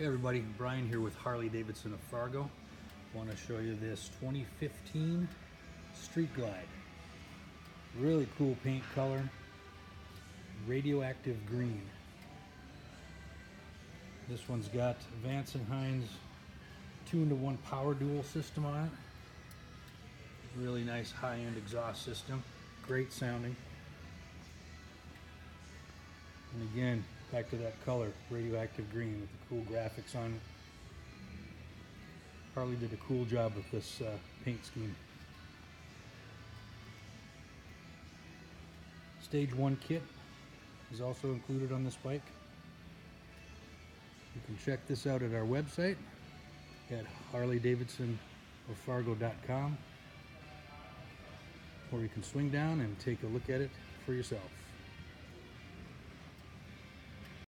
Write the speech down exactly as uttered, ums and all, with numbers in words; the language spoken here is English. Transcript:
Hey everybody, Brian here with Harley Davidson of Fargo. I want to show you this twenty fifteen Street Glide. Really cool paint color, radioactive green. This one's got Vance and Hines two into one power dual system on it. Really nice high-end exhaust system, great sounding. And again, back to that color, radioactive green with the cool graphics on it. Harley did a cool job with this uh, paint scheme. Stage one kit is also included on this bike. You can check this out at our website at harley davidson of fargo dot com, or you can swing down and take a look at it for yourself.